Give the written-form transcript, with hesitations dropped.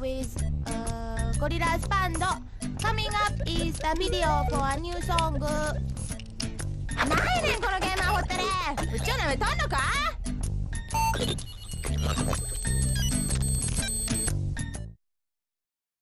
with Gorillaz Band. Coming up is the video for a new song. 何やねんこのゲームアホってね。宇宙の上飛んのか？